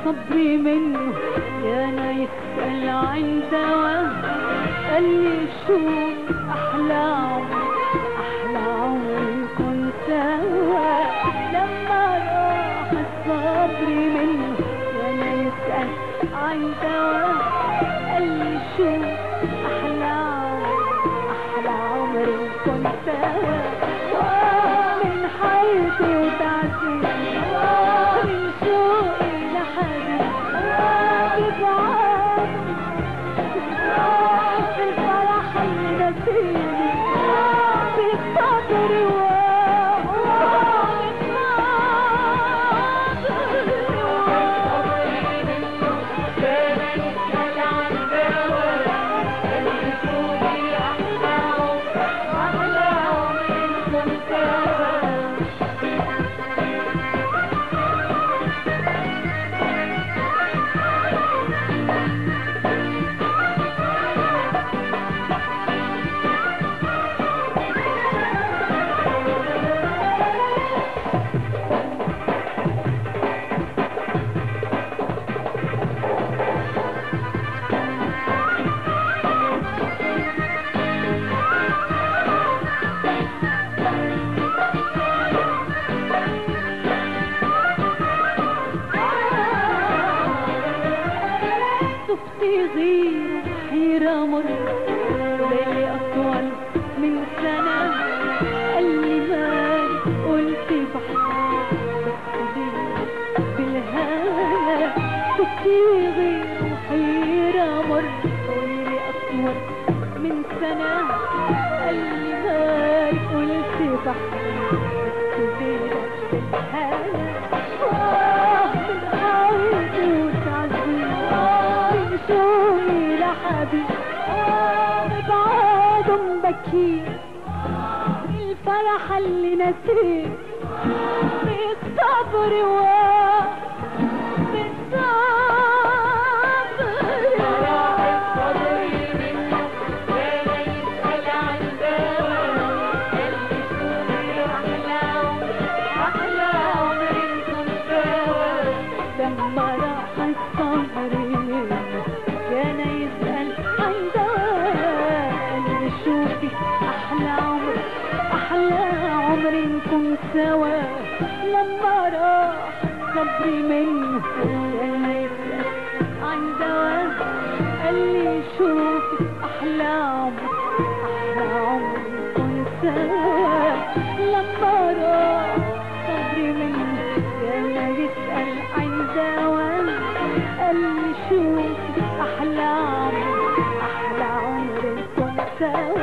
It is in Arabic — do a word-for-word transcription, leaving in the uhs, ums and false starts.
صبري منه كان يسأل عن دواء. قال لي شو أحلى عمر أحلى عمر كنت سوا. لما راح صبري منه كان يسأل عن دواء. قال لي شو أحلى عمر أحلى عمر كنت سوا. من حياتي وتعزيزي من شوقي لحبيبي ببعاد بالفرح اللي نسيني بالصبر غير حيرة مر ليلي أطول من سنة. قال لي مالي قلت بحر بالهنا. شفتي غير حيرة مر ليلي أطول من سنة. قال لي مالي قلت بحر بالهنا. آه من حياتي وتعزيزي شوقي لحبيبي ببعاد مبكي الفرح اللي نسيه بالصبر و بالصبر. لما راح الصبر كان يسأل عن دواء. قال لي شوفي أحلى عمر أحلى عمر نكون سوا. لما راح صبري منه كان يسأل عن دواء. قال لي شوفي أحلى عمر أحلى عمر نكون سوا. لما راح صبري منه كان يسأل عن دواء. قال لي شوفي أحلى عمر أحلى عمر كنت سوا.